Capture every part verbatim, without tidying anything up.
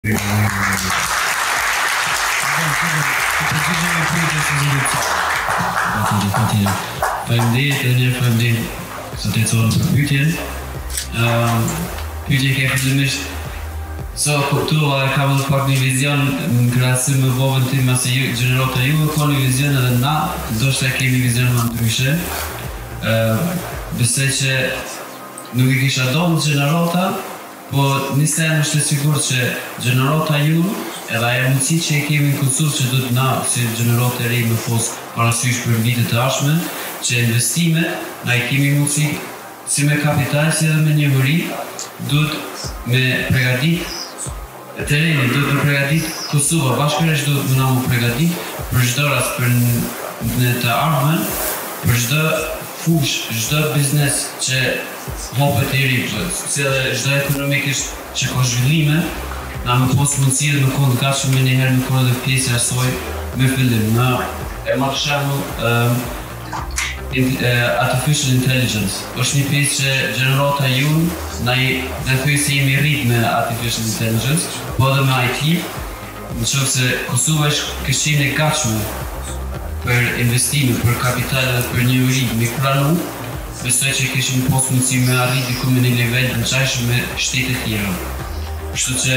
Faleminderit edhe një faleminderit sa të econ për pyetjen. Ëm pyetja ka fillimisht so kuptova e kam edhe pak një vizion në krahasim me vovën tim se ju gjenerata ju ka një vizion edhe na ndoshta kemi vizion më ndryshe. Ëm besoj që nuk i kisha dhënë gjenerata, po nisë jam është sigurt që gjenerata ju edhe ajo mundësi që e kemi në Kosovë që do të na si gjenerata e re me pos parasysh për vitet të ardhshme, që investime na i kemi mundësi si me kapital si edhe me njohuri, duhet me përgatit tereni, duhet me përgatit Kosova, bashkërisht duhet me na më përgatit për çdo rast për në të ardhmen, për çdo fush, çdo biznes që hapet i ri, si edhe çdo ekonomikisht që ka zhvillime, na më pos mundësi dhe më konë gatshëm me njëherë më konë dhe pjesë e asoj me fillim. Na e marrë shembull um, artificial intelligence. Është një pjesë që gjenerata ju na i dhe thuj se jemi rrit me artificial intelligence, po edhe me I T, në qoftë se Kosova është këshin e gatshme për investime, për kapital dhe për njohuri me pranu, besoj që kishim pos mundësi me arrit diku me një nivel të ngjashëm me shtetet tjera. Kështu që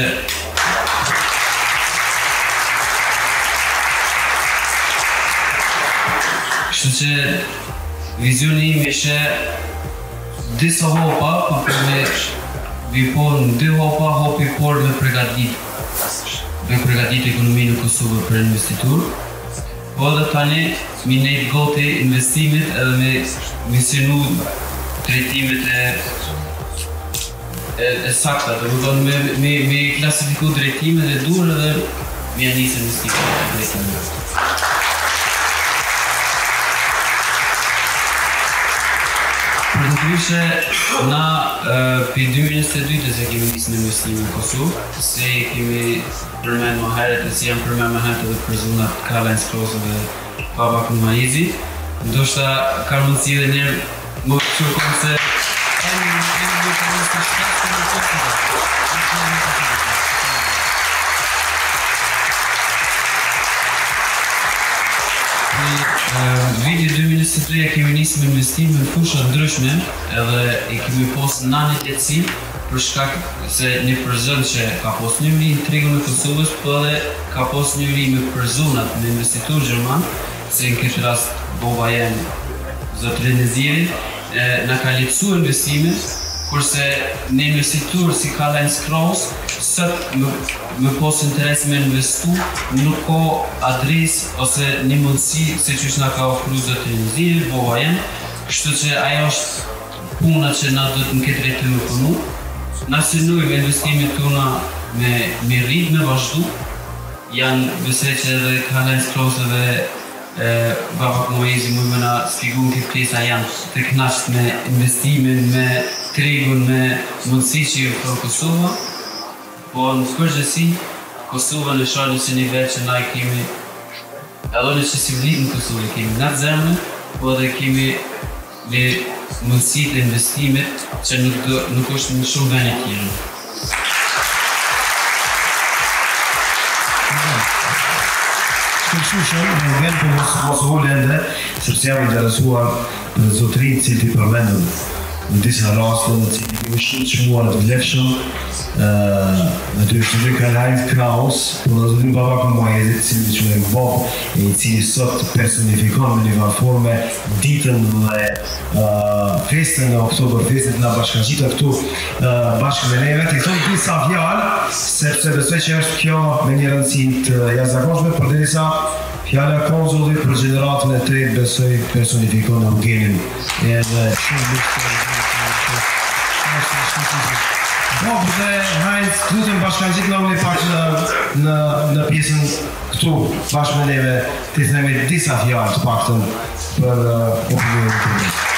Kështu që vizioni im ishte disa hopa, po për me vipon dy hopa, hopi por me përgatit me përgatit ekonominë në Kosovë për investitur, po edhe tani mi nejt goti investimit edhe me misinu drejtimet e e, e sakta, dhe më tonë me, me, me klasifiku drejtimet e dur edhe me janisë investimet e drejtimet. Për të kryshe, na për dy mijë e njëzet e dy se kemi nisë në investime në Kosovë, se kemi përmen më herët e si jam përmen më herët edhe për zonat Karlajns Krosë dhe Babakun Maizi, ndoshta ka mundësi dhe njerë më qërkon se Viti dy mijë e njëzet e tre kemi nisë me investime në fusha ndryshme edhe i kemi posë nanit e cilë për shkak se një përzon që ka posë njëri në tregun e Kosovës, po edhe ka posë njëri me përzonat me investitur Gjerman, se në këtë rast bova jenë zotërin e zjeri, na ka letësu investime, kurse në investitur si Karlajns Krosë, sot më, më posë interes me investu, nuk ka adres ose një mundësi se që na ka ofru zotërin e zjeri, bova jenë, kështu që ajo është puna që na do të në këtë rejtë me punu. Na synojmë investimet tona me, me rrit, me vazhdu. Janë besoj që edhe Karlajns Krosë dhe Babakun Maizi më më na spjegun këtë pjesa janë të knaqët me investimin, me tregun, me mundësi që ju ofron Kosova. Po në përgjithësi, Kosova në sharë në nivel që na kemi, edhe në që si vlit në Kosovë kemi nga të zemën, po edhe kemi me mundësi të investimit që nuk, do, nuk është në shumë vene tjera. Shkushë, në vend për Kosovë lende, sepse jam interesuar në zotërinë që ti përmendëm në disa raste, në që ti kemi shumë të shmuar të vlefshëm, në të është të Karlajns Krosë, por në zotërinë Babakun Maizi, cili që me Bob, e i cili sot personifikon në një varforme ditën dhe festën në Oktober, festën nga bashkëngjita këtu bashkë me neve, të i thonë disa fjalë, sepse besoj që është kjo me një rëndësi të jashtëzakonshme, përderisa fjala konzulli për gjeneratën e tretë besoj personifikon në Eugenin. Edhe shumë bishtë Bob dhe Heinz, lutem bashkëngjit nga unë pak në, në, në pjesën këtu bashkë me neve, të i themi disa fjalë të paktën për opinionin të